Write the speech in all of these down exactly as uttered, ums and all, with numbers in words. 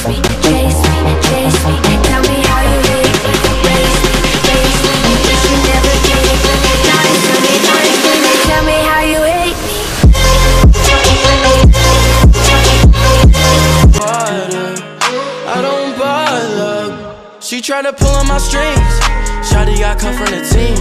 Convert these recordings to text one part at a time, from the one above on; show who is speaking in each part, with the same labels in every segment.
Speaker 1: chase me, chase me, chase me. Tell me how you hate me, race me, race me. But you never gave me. Nice to me, nice to me. Tell me how you hate me.
Speaker 2: I don't bother. She tried to pull on my strings. Shawty got come from the team.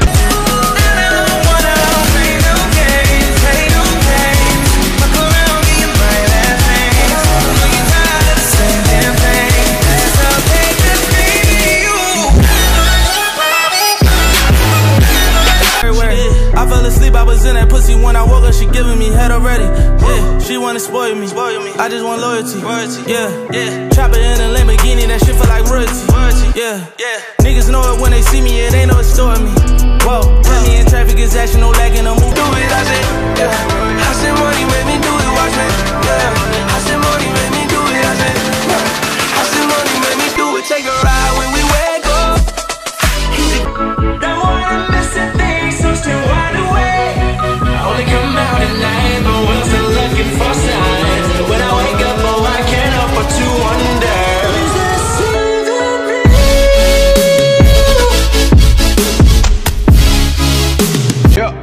Speaker 2: I fell asleep, I was in that pussy when I woke up, she giving me head already. Yeah, she wanna spoil me, spoil me. I just want loyalty, loyalty. Yeah, yeah. Chopper in a Lamborghini, that shit feel like royalty, royalty. Yeah, yeah. Niggas know it when they see me, it ain't no extorting me. Whoa, put me in traffic, it's action, no lagging, no move. Do it, I said, yeah. I said money made me do it, watch me. Yeah, I said money made me do it, I said, yeah. I said money made me do it, take a ride when we wake up. Don't wanna miss a thing, so still wide awake. I only come out at night, but we're still looking for signs. When I wake up, oh, I can't help but to wonder. Is this even real? Yeah.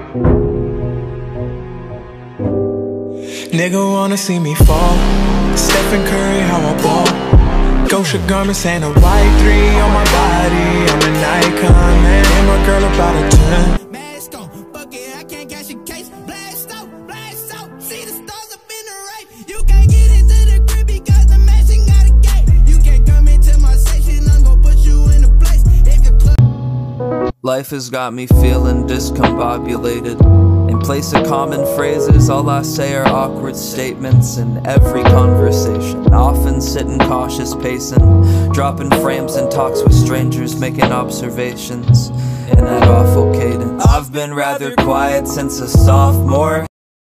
Speaker 3: Nigga wanna see me fall. Stephen Curry, how I ball. Gosha garments and a white three on my body. I'm an icon, man. And my girl about a ten.
Speaker 4: Mask on, fuck it, I can't catch a case. Blast out, blast out. See the stars up in the rain. You can't get into the crib because the mansion got a gate. You can't come into my section, I'm gonna put you in a place. If you club.
Speaker 5: Life has got me feeling discombobulated. In place of common phrases, all I say are awkward statements in every conversation. Often sitting cautious pacing, dropping frames in talks with strangers, making observations in that awful cadence. I've been rather quiet since a sophomore.